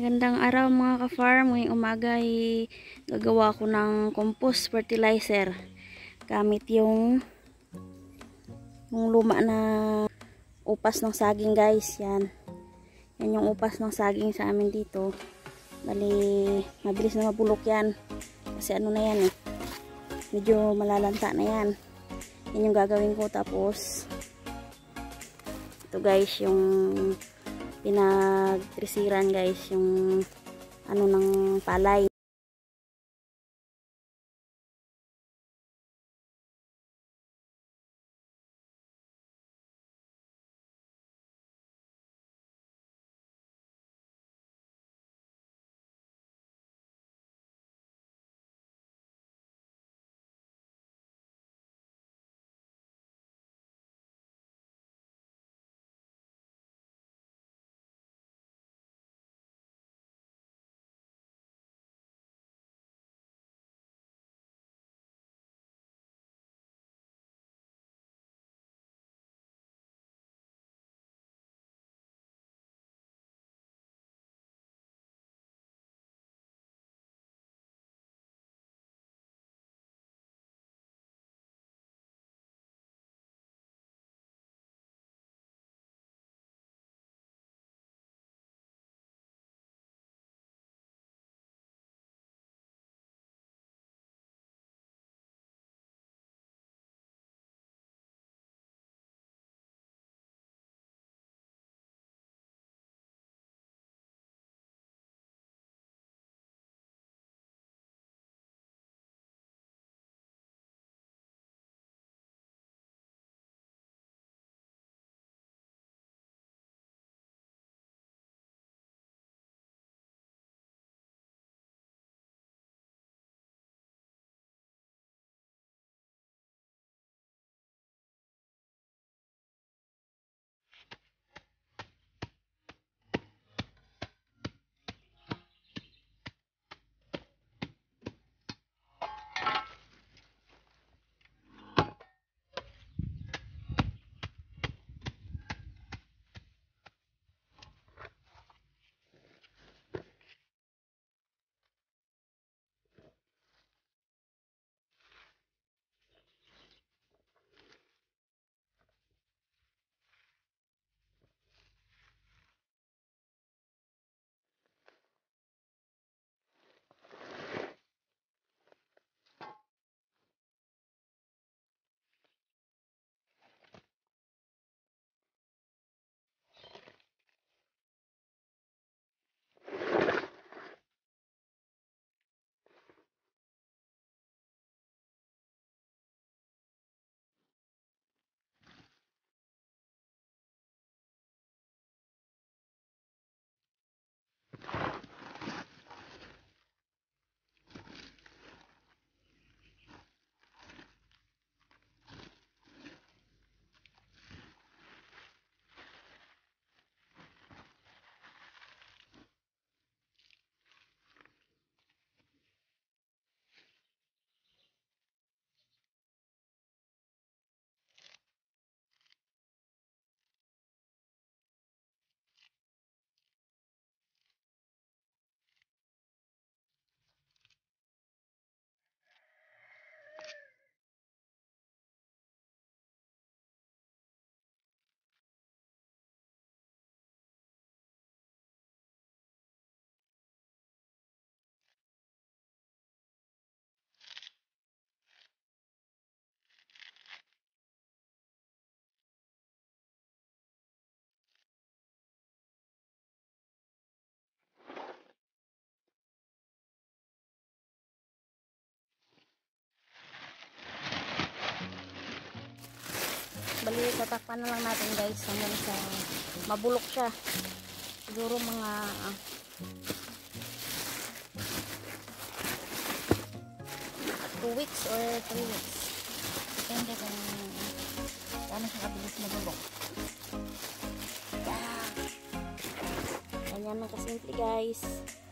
Magandang araw mga ka-farm. Ngayong umaga ay gagawa ko ng compost fertilizer gamit yung luma na upas ng saging, guys. Yan yung upas ng saging sa amin dito. Bali mabilis na mabulok yan kasi ano na yan medyo malalanta na yan. Yan yung gagawin ko. Tapos ito, guys, yung pinagtrisiran, guys, yung ano ng palay. Bali tatakpan na lang natin, guys, hanggang sa mabulok siya. Siguro mga 2 weeks or 3 weeks. Depende kung paano siya kabilis mabulok. Ganyan lang kasimple, guys.